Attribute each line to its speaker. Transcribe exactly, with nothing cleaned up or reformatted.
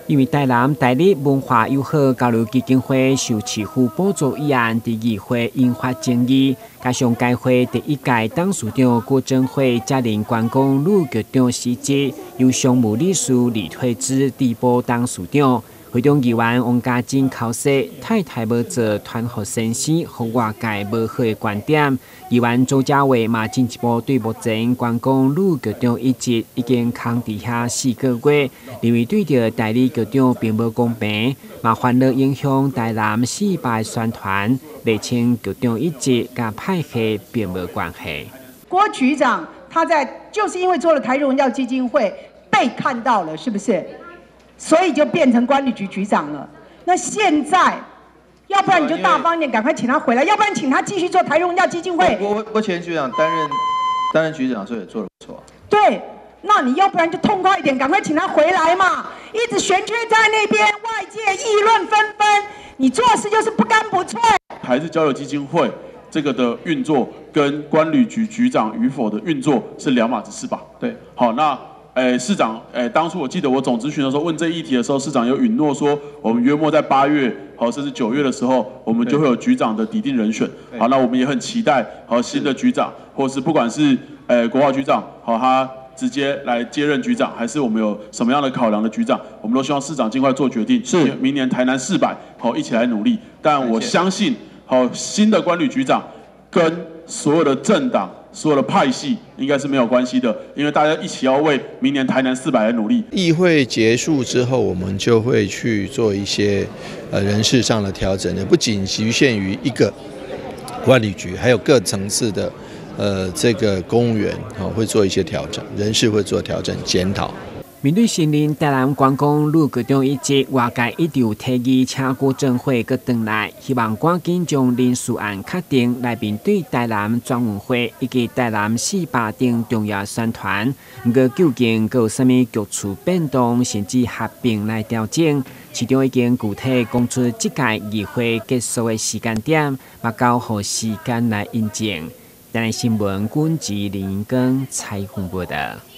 Speaker 1: 因为台南大理文化友好交流基金会受市府补助议案伫议会引发争议，加上该会第一届董事长郭正辉接任观光旅局长时节，由商务理事李退之递补董事长。会中议员王家珍考试太太无做团伙先生，和外界无好的观点。议员周家伟嘛进一步对目前观光旅局长一职已经空伫遐四个月，认为对着代理局长并无公平，嘛烦恼影响台南四百宣传，厘清局长一职甲派系并无关系。
Speaker 2: 郭局长他在就是因为做了台荣耀基金会被看到了，是不是？所以就变成管理局局长了。那现在，要不然你就大方一点，赶快请他回来；要不然请他继续做台荣耀基金会。
Speaker 3: 郭郭前局长担任担任局长的时候也做得不错。
Speaker 2: 对，那你要不然就痛快一点，赶快请他回来嘛！一直悬缺在那边，外界议论纷纷，你做事就是不干不脆。
Speaker 4: 还是交流基金会这个的运作跟关旅局局长与否的运作是两码子事吧？对，好，那。诶，市长，诶，当初我记得我总咨询的时候问这议题的时候，市长有允诺说，我们约莫在八月，好，甚至九月的时候，我们就会有局长的拟定人选。好，那我们也很期待，好，新的局长，或是不管是诶国华局长，好，他直接来接任局长，还是我们有什么样的考量的局长，我们都希望市长尽快做决定。是，明年台南四百，好，一起来努力。但我相信，好，新的关旅局长跟所有的政党。所有的派系应该是没有关系的，因为大家一起要为明年台南四百来努力。
Speaker 5: 议会结束之后，我们就会去做一些呃人事上的调整，也不仅局限于一个管理局，还有各层次的呃这个公务员啊、哦、会做一些调整，人事会做调整检讨。
Speaker 1: 面对新任台南观光旅局长一职，外界一直有提议请郭正辉阁回来，希望赶紧将人事案确定来面对台南转运会以及台南四百等重要宣传。不过究竟阁有啥物局处变动，甚至合并来调整，市长已经具体讲出这届议会结束的时间点，嘛交互时间来印证。台南新闻军职林根采访报道。